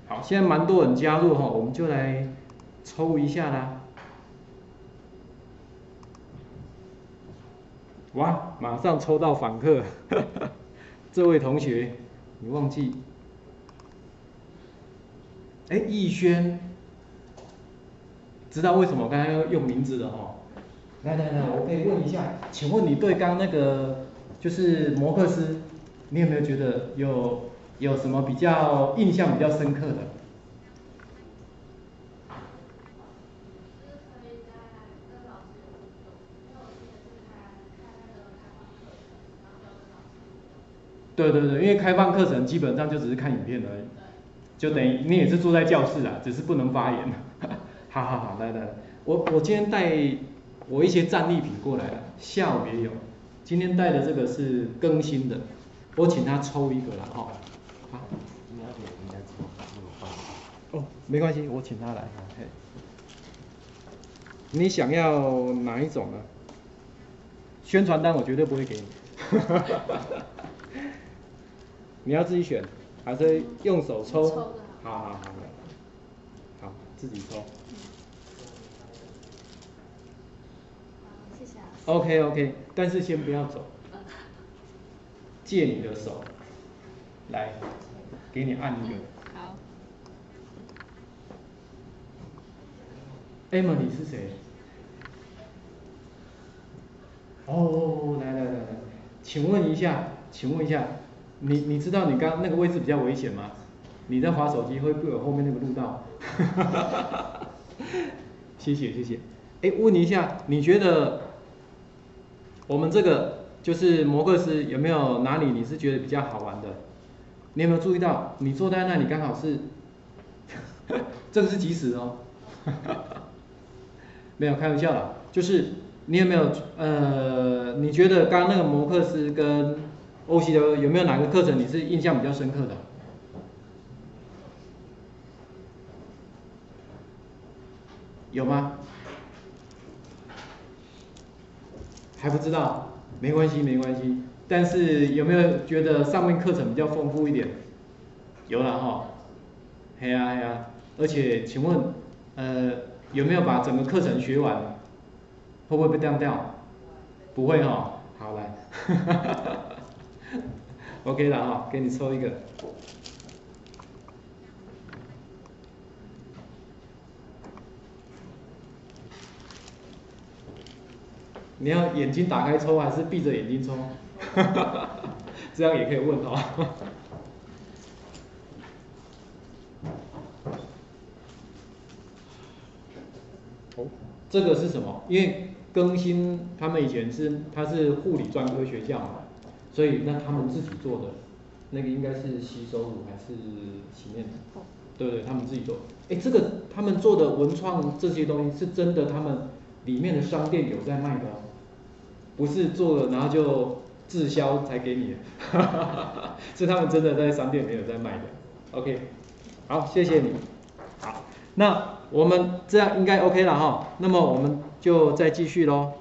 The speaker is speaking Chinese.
好，现在蛮多人加入哈，我们就来抽一下啦。哇，马上抽到访客，这位同学，你忘记？哎，逸轩，知道为什么我刚才要用名字的哈？来，我可以问一下，请问你对刚那个就是摩克斯，你有没有觉得有什么比较印象比较深刻的？对，因为开放课程基本上就只是看影片而已，就等于你也是坐在教室啊，只是不能发言。好，来，我今天带我一些战利品过来了，下午也有，今天带的这个是更新的，我请他抽一个啦，哈。好，你要给人家抽，哦，没关系，我请他来。你想要哪一种呢？宣传单我绝对不会给你。你要自己选，还是用手抽？好，自己抽。谢谢。OK， 但是先不要走，借你的手，来，给你按一个。 好。 Emily 是谁？哦，来，请问一下，你知道你刚刚那个位置比较危险吗？你在滑手机会不会有后面那个路道？谢谢。哎，问一下，你觉得我们这个就是摩克斯有没有哪里你是觉得比较好玩的？你有没有注意到，你坐在那里刚好是，这个是即时哦，没有开玩笑啦，就是你有没有你觉得刚刚那个摩克斯跟OCW有没有哪个课程你是印象比较深刻的？有吗？还不知道，没关系。但是有没有觉得上面课程比较丰富一点？有啦哈，嘿呀，而且请问有没有把整个课程学完？会不会被当掉？不会哈，好来，OK 了哈，给你抽一个。你要眼睛打开抽还是闭着眼睛抽？这样也可以问哦。这个是什么？因为更新他们以前他是护理专科学校嘛，所以那他们自己做的那个应该是吸收乳还是洗面乳？对，他们自己做。哎，这个他们做的文创这些东西是真的，他们里面的商店有在卖的哦，不是做了然后就滞销才给你的，是他们真的在商店没有在卖的。OK， 好，谢谢你。好，那我们这样应该 OK 了哈，那么我们就再继续咯。